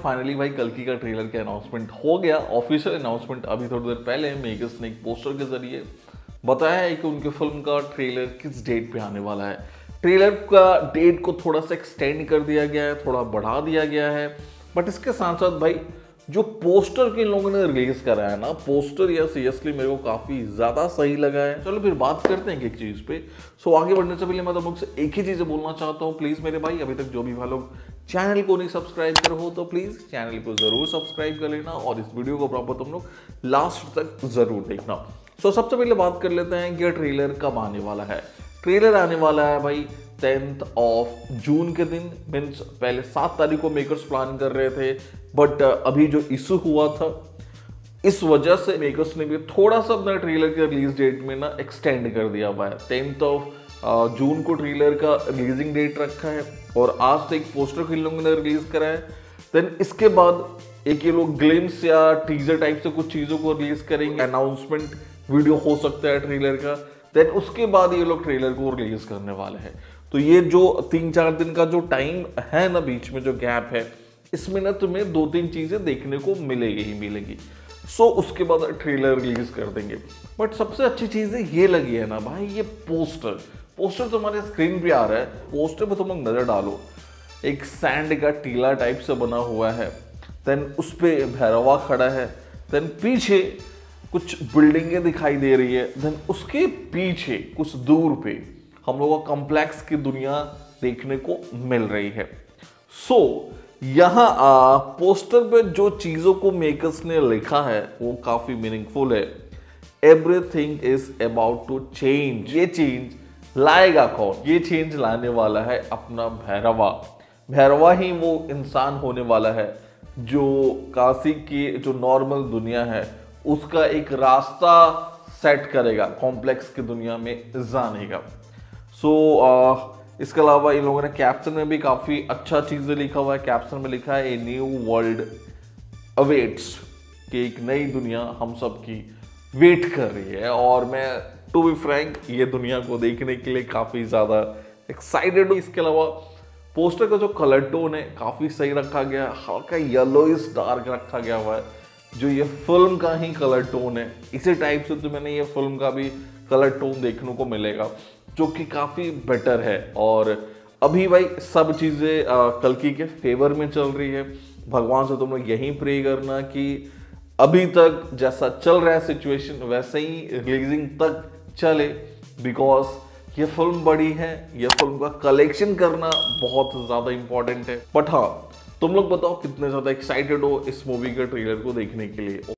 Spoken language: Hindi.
फाइनली भाई कल्कि का ट्रेलर का अनाउंसमेंट हो गया, ऑफिशियल अनाउंसमेंट। अभी थोड़ी देर पहले मेकर्स ने एक पोस्टर के जरिए बताया है कि उनके फिल्म का ट्रेलर किस डेट पे आने वाला है। ट्रेलर का डेट को थोड़ा सा एक्सटेंड कर दिया गया है, थोड़ा बढ़ा दिया गया है, बट इसके साथ साथ भाई जो पोस्टर के इन लोगों ने रिलीज करा है ना, पोस्टर या सीरियसली मेरे को काफी ज्यादा सही लगा है। चलो फिर बात करते हैं एक चीज पे। सो आगे बढ़ने से पहले मैं तुम लोग से एक ही चीज बोलना चाहता हूँ, प्लीज मेरे भाई, अभी तक जो भी भाई लोग चैनल को नहीं सब्सक्राइब कर हो तो प्लीज चैनल को जरूर सब्सक्राइब कर लेना और इस वीडियो को प्रॉपर तुम लोग लास्ट तक जरूर देखना। सो सबसे पहले बात कर लेते हैं कि ट्रेलर कब आने वाला है। ट्रेलर आने वाला है भाई 10th of जून के दिन, मीन्स पहले 7 तारीख को मेकर्स प्लान कर रहे थे, बट अभी जो इशू हुआ था इस वजह से मेकर्स ने भी थोड़ा सा अपना ट्रेलर के रिलीज डेट में ना एक्सटेंड कर दिया हुआ है। 10th of जून को ट्रेलर का रिलीजिंग डेट रखा है और आज तो एक पोस्टर इन लोगों ने रिलीज करा है। देन इसके बाद एक ये लोग ग्लिम्स या टीजर टाइप से कुछ चीज़ों को रिलीज करेंगे, अनाउंसमेंट वीडियो हो सकता है ट्रेलर का। देन उसके बाद ये लोग ट्रेलर को रिलीज करने वाले हैं। तो ये जो 3-4 दिन का जो टाइम है ना, बीच में जो गैप है, इसमें ना तुम्हें 2-3 चीजें देखने को मिलेगी ही मिलेगी। सो उसके बाद ट्रेलर रिलीज कर देंगे। बट सबसे अच्छी चीज ये लगी है ना भाई, ये पोस्टर तुम्हारे स्क्रीन पे आ रहा है। पोस्टर पे तुम लोग नजर डालो, एक सैंड का टीला टाइप से बना हुआ है, देन उस पे भैरवा खड़ा है, देन पीछे कुछ बिल्डिंगें दिखाई दे रही है, देन उसके पीछे कुछ दूर पे हम लोगों को कॉम्प्लेक्स की दुनिया देखने को मिल रही है। सो यहाँ पोस्टर पे जो चीजों को मेकर्स ने लिखा है वो काफी मीनिंगफुल है। Everything is about to change. ये चेंज लाएगा कौन? ये चेंज लाने वाला है अपना भैरवा। भैरवा ही वो इंसान होने वाला है जो काशी की जो नॉर्मल दुनिया है उसका एक रास्ता सेट करेगा कॉम्प्लेक्स की दुनिया में जाने का। सो इसके अलावा इन लोगों ने कैप्शन में भी काफ़ी अच्छा चीज़ें लिखा हुआ है। कैप्शन में लिखा है ए न्यू वर्ल्ड अवेट्स, कि एक नई दुनिया हम सब की वेट कर रही है। और मैं टू बी फ्रैंक ये दुनिया को देखने के लिए काफ़ी ज़्यादा एक्साइटेड हूँ। इसके अलावा पोस्टर का जो कलर टोन है काफ़ी सही रखा गया, हल्का येलोइश डार्क रखा गया हुआ है, जो ये फिल्म का ही कलर टोन है। इसी टाइप से तो मैंने ये फिल्म का भी कलर टोन देखने को मिलेगा जो कि काफ़ी बेटर है। और अभी भाई सब चीज़ें कल्कि के फेवर में चल रही है। भगवान से तुम लोग यही प्रे करना कि अभी तक जैसा चल रहा है सिचुएशन वैसे ही रिलीजिंग तक चले, बिकॉज ये फिल्म बड़ी है, ये फिल्म का कलेक्शन करना बहुत ज़्यादा इंपॉर्टेंट है। बट हाँ, तुम लोग बताओ कितने ज़्यादा एक्साइटेड हो इस मूवी के ट्रेलर को देखने के लिए।